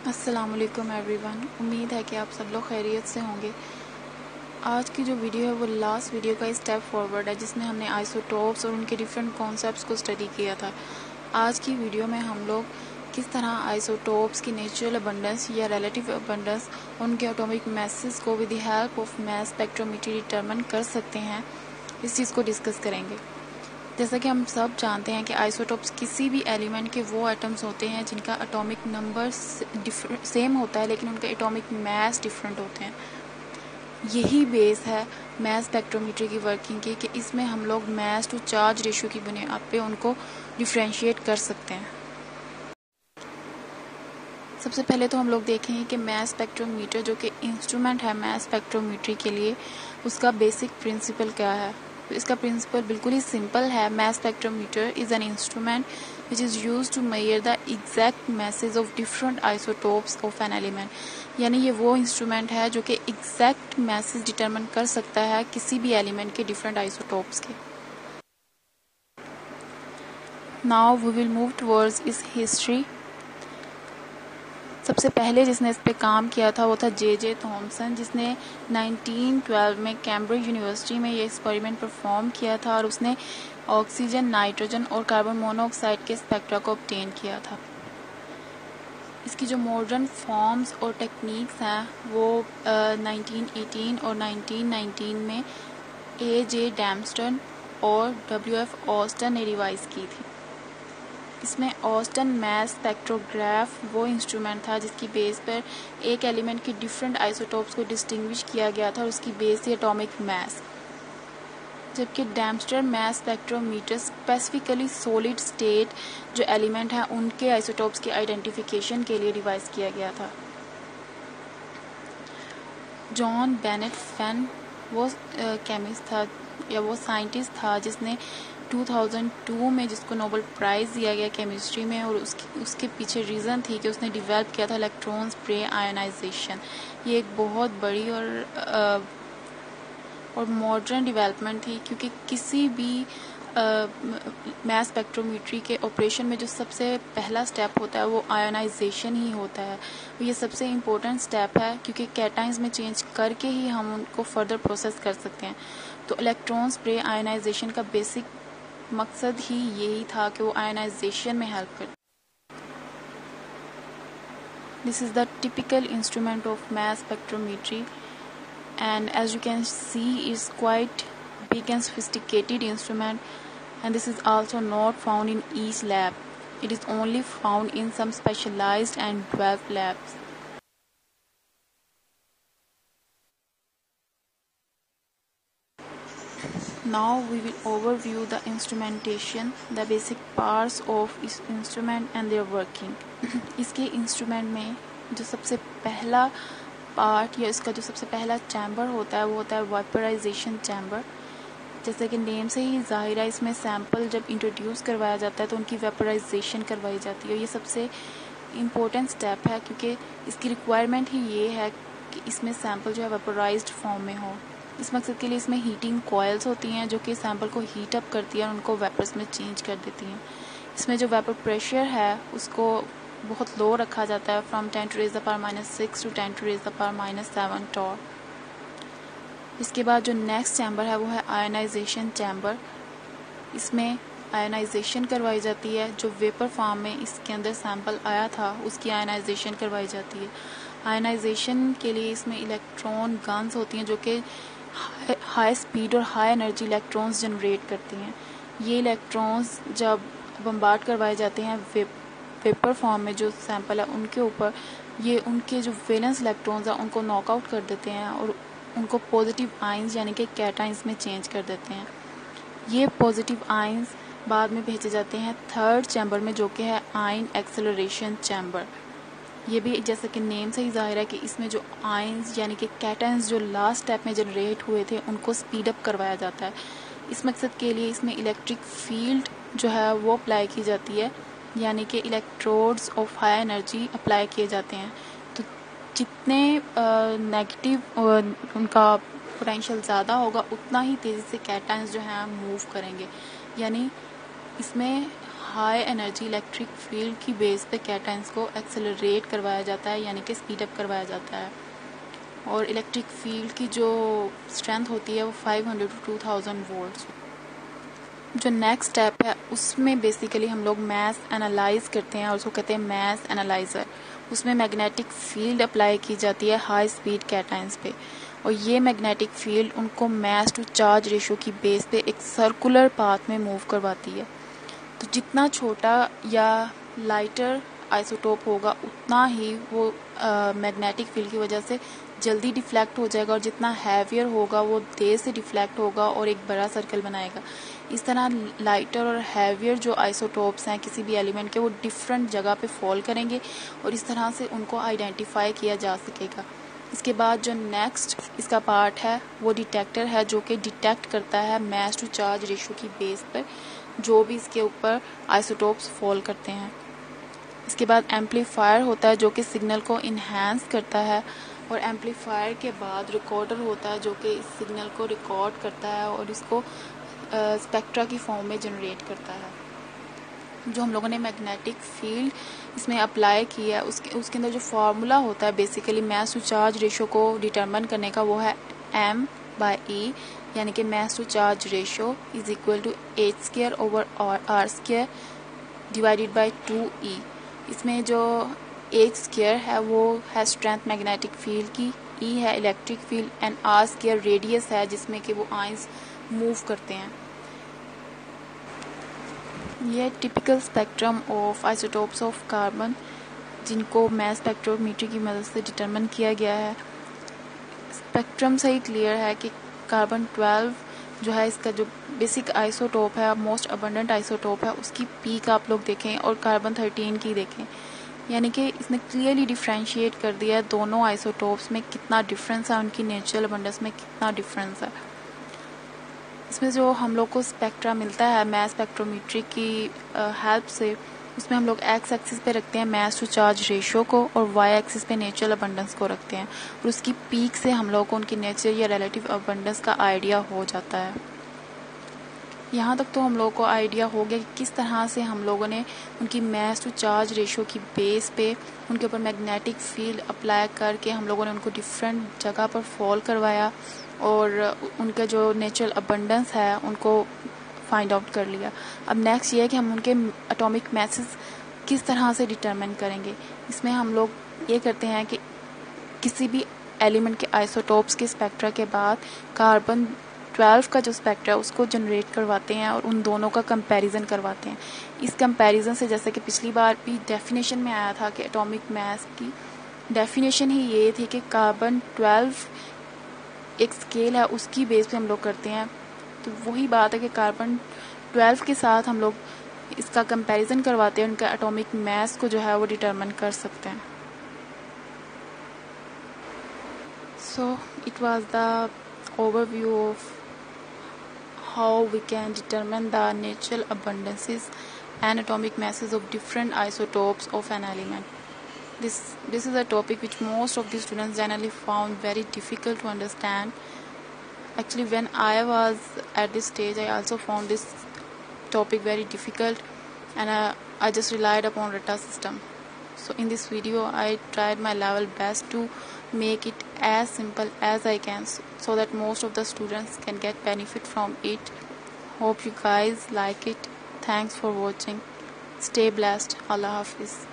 अस्सलामुअलैकुम एवरीवन। उम्मीद है कि आप सब लोग खैरियत से होंगे। आज की जो वीडियो है वो लास्ट वीडियो का स्टेप फॉरवर्ड है जिसमें हमने आइसोटोप्स और उनके डिफरेंट कॉन्सेप्ट्स को स्टडी किया था। आज की वीडियो में हम लोग किस तरह आइसोटोप्स की नेचुरल अबंडेंस या रिलेटिव अबंडेंस उनके एटॉमिक मैसेज को with the help of mass spectrometer determine कर सकते हैं, इस चीज़ को डिस्कस करेंगे। जैसा कि हम सब जानते हैं कि आइसोटोप्स किसी भी एलिमेंट के वो एटम्स होते हैं जिनका एटॉमिक नंबर सेम होता है लेकिन उनका एटॉमिक मास डिफरेंट होते हैं। यही बेस है मास स्पेक्ट्रोमीटर की वर्किंग की कि इसमें हम लोग मास टू चार्ज रेशियो की बुनियाद पे उनको डिफ्रेंशिएट कर सकते हैं। सबसे पहले तो हम लोग देखेंगे कि मास स्पेक्ट्रोमीटर जो कि इंस्ट्रूमेंट है मास स्पेक्ट्रोमीटर के लिए, उसका बेसिक प्रिंसिपल क्या है। तो इसका प्रिंसिपल बिल्कुल ही सिंपल है। Mass spectrometer is an instrument which is use to measure the exact masses of different isotopes of an element. यानी ये वो इंस्ट्रूमेंट है जो कि एग्जैक्ट मैसेज डिटरमिन कर सकता है किसी भी एलिमेंट के डिफरेंट आइसोटोप्स के। Now we will move towards इस हिस्ट्री। सबसे पहले जिसने इस पे काम किया था वो था जे थॉमसन, जिसने 1912 में कैम्ब्रिज यूनिवर्सिटी में ये एक्सपेरिमेंट परफॉर्म किया था और उसने ऑक्सीजन, नाइट्रोजन और कार्बन मोनोऑक्साइड के स्पेक्ट्रा को ऑब्टेन किया था। इसकी जो मॉडर्न फॉर्म्स और टेक्निक्स हैं वो 1918 और 1919 में जे डैम्स्टन और WF ऑस्टन ने रिवाइज की थी। इसमें ऑस्टन मास स्पेक्ट्रोग्राफ वो इंस्ट्रूमेंट था जिसकी बेस पर एक एलिमेंट के डिफरेंट आइसोटोप्स को डिस्टिंग्विश किया गया था और उसकी बेस थी एटॉमिक मास, जबकि Dempster mass spectrometer specifically solid state जो एलिमेंट है उनके आइसोटोप्स की आइडेंटिफिकेशन के लिए रिवाइज किया गया था। जॉन बेनेट फैन वो केमिस्ट था या वो साइंटिस्ट था जिसने 2002 में जिसको नोबेल प्राइज़ दिया गया केमिस्ट्री में, और उसके पीछे रीज़न थी कि उसने डेवलप किया था इलेक्ट्रॉन स्प्रे आयोनाइजेशन। ये एक बहुत बड़ी और मॉडर्न डेवलपमेंट थी क्योंकि किसी भी मास स्पेक्ट्रोमीट्री के ऑपरेशन में जो सबसे पहला स्टेप होता है वो आयोनाइजेशन ही होता है। ये सबसे इम्पोर्टेंट स्टेप है क्योंकि कैटाइंस में चेंज करके ही हम उनको फर्दर प्रोसेस कर सकते हैं। तो इलेक्ट्रॉन स्प्रे आयोनाइजेशन का बेसिक मकसद ही यही था कि वो आयोनाइजेशन में हेल्प करे। This is the typical instrument of mass spectrometry and as you can see is quite big and sophisticated instrument, and this is also not found in each lab. It is only found in some specialized and developed labs. Now we will overview the instrumentation, the basic parts of this instrument and their working. इसके instrument में जो सबसे पहला part या इसका जो सबसे पहला चैम्बर होता है वो होता है वेपराइजेशन चैम्बर। जैसे कि नेम से ही जाहिर है, इसमें सैंपल जब इंट्रोड्यूस करवाया जाता है तो उनकी वेपराइजेशन करवाई जाती है। ये सबसे इम्पोर्टेंट स्टेप है क्योंकि इसकी रिक्वायरमेंट ही ये है कि इसमें सैंपल जो है वेपराइज्ड फॉर्म में हो। इस मकसद के लिए इसमें हीटिंग कॉइल्स होती हैं जो कि सैंपल को हीट अप करती है और उनको वेपर्स में चेंज कर देती हैं। इसमें जो वेपर प्रेशर है उसको बहुत लो रखा जाता है, फ्रॉम 10⁻⁻⁶ टू 10⁻⁻⁷ टॉर। इसके बाद जो नेक्स्ट चैम्बर है वो है आयोनाइजेशन चैम्बर। इसमें आयोनाइजेशन करवाई जाती है। जो वेपर फॉर्म में इसके अंदर सैंपल आया था उसकी आयोनाइजेशन करवाई जाती है। आयोनाइजेशन के लिए इसमें इलेक्ट्रॉन गन्स होती हैं जो कि हाई स्पीड और हाई एनर्जी इलेक्ट्रॉन्स जनरेट करती हैं। ये इलेक्ट्रॉन्स जब बम्बार्ड करवाए जाते हैं वेपर फॉर्म में जो सैंपल है उनके ऊपर, ये उनके जो वैलेंस इलेक्ट्रॉन्स हैं उनको नॉकआउट कर देते हैं और उनको पॉजिटिव आयंस यानी कि कैटाइंस में चेंज कर देते हैं। ये पॉजिटिव आयंस बाद में भेजे जाते हैं थर्ड चैम्बर में जो कि है आयन एक्सेलरेशन चैम्बर। ये भी जैसे कि नेम से ही जाहिर है कि इसमें जो आयंस यानी कि कैटाइंस जो लास्ट स्टेप में जनरेट हुए थे उनको स्पीड अप करवाया जाता है। इस मकसद के लिए इसमें इलेक्ट्रिक फील्ड जो है वो अप्लाई की जाती है, यानी कि electrodes of high energy apply किए जाते हैं। तो जितने नेगेटिव उनका पोटेंशियल ज़्यादा होगा उतना ही तेज़ी से कैटाइंस जो है मूव करेंगे। यानी इसमें हाई एनर्जी इलेक्ट्रिक फील्ड की बेस पे कैटायंस को एक्सेलरेट करवाया जाता है, यानी कि स्पीड अप करवाया जाता है। और इलेक्ट्रिक फील्ड की जो स्ट्रेंथ होती है वो 500 to 2000 वोल्ट्स। जो नेक्स्ट स्टेप है उसमें बेसिकली हम लोग मैस एनालाइज करते हैं और उसको कहते हैं मैस एनालाइज़र। उसमें मैग्नेटिक फील्ड अप्लाई की जाती है हाई स्पीड कैटायंस पे, और ये मैग्नेटिक फील्ड उनको मैस टू चार्ज रेशो की बेस पे एक सर्कुलर पाथ में मूव करवाती है। तो जितना छोटा या लाइटर आइसोटोप होगा उतना ही वो मैग्नेटिक फील्ड की वजह से जल्दी डिफ्लेक्ट हो जाएगा, और जितना हैवियर होगा वो देर से डिफ्लेक्ट होगा और एक बड़ा सर्कल बनाएगा। इस तरह लाइटर और हैवियर जो आइसोटोप्स हैं किसी भी एलिमेंट के, वो डिफरेंट जगह पे फॉल करेंगे और इस तरह से उनको आइडेंटिफाई किया जा सकेगा। इसके बाद जो नेक्स्ट इसका पार्ट है वो डिटेक्टर है, जो कि डिटेक्ट करता है मैस टू चार्ज रेशो की बेस पर जो भी इसके ऊपर आइसोटोप्स फॉल करते हैं। इसके बाद एम्पलीफायर होता है जो कि सिग्नल को इन्हांस करता है, और एम्पलीफायर के बाद रिकॉर्डर होता है जो कि इस सिग्नल को रिकॉर्ड करता है और इसको स्पेक्ट्रा की फॉर्म में जनरेट करता है। जो हम लोगों ने मैग्नेटिक फील्ड इसमें अप्लाई किया है उसके अंदर जो फार्मूला होता है basically mass to charge ratio को डिटरमिन करने का, वो है M/E, यानी कि mass to charge ratio is equal to h² over r² divided by 2E। इसमें जो h² है वो है स्ट्रेंथ मैग्नेटिक फील्ड की, E है electric field, and r² radius है जिसमें कि वो आयंस मूव करते हैं। ये typical spectrum of isotopes of carbon जिनको मैस स्पेक्ट्रोमीटर की मदद से डिटरमिन किया गया है। स्पेक्ट्रम से ही क्लियर है कि कार्बन 12 जो है इसका जो बेसिक आइसोटोप है, मोस्ट अबंडेंट आइसोटोप है, उसकी पीक आप लोग देखें और कार्बन 13 की देखें, यानी कि इसने क्लियरली डिफ्रेंशिएट कर दिया है दोनों आइसोटोप्स में कितना डिफरेंस है, उनकी नेचुरल अबंडेंस में कितना डिफरेंस है। इसमें जो हम लोग को स्पेक्ट्रा मिलता है मैस स्पेक्ट्रोमीट्री की हेल्प से, उसमें हम लोग एक्स एक्सिस पे रखते हैं मैस टू चार्ज रेशो को और वाई एक्सिस पे नेचुरल अबंडेंस को रखते हैं, और उसकी पीक से हम लोग को उनकी नेचुरल या रिलेटिव अबंडेंस का आइडिया हो जाता है। यहाँ तक तो हम लोगों को आइडिया हो गया कि किस तरह से हम लोगों ने उनकी मैस टू चार्ज रेशो की बेस पे उनके ऊपर मैग्नेटिक फील्ड अप्लाई करके हम लोगों ने उनको डिफरेंट जगह पर फॉल करवाया और उनका जो नेचुरल अबंडेंस है उनको फाइंड आउट कर लिया। अब नेक्स्ट ये है कि हम उनके एटॉमिक मैसेज किस तरह से डिटरमिन करेंगे। इसमें हम लोग ये करते हैं कि किसी भी एलिमेंट के आइसोटोप्स के स्पेक्ट्रा के बाद कार्बन 12 का जो स्पेक्ट्रा है उसको जनरेट करवाते हैं और उन दोनों का कंपैरिजन करवाते हैं। इस कंपैरिजन से जैसे कि पिछली बार भी डेफिनेशन में आया था कि एटॉमिक मास की डेफिनेशन ही ये थी कि कार्बन 12 एक स्केल है उसकी बेस पे हम लोग करते हैं, तो वही बात है कि कार्बन 12 के साथ हम लोग इसका कंपैरिजन करवाते हैं, उनका एटॉमिक मास को जो है वो डिटरमिन कर सकते हैं। So it was the overview of how we can determine the natural abundances and atomic masses of different isotopes of an element. This is a topic which most of the students generally found very difficult to understand. Actually, when I was at this stage, I also found this topic very difficult, and I just relied upon RATA system. So in this video, I tried my level best to make it as simple as I can so that most of the students can get benefit from it. Hope you guys like it. Thanks for watching. Stay blessed. Allah Hafiz.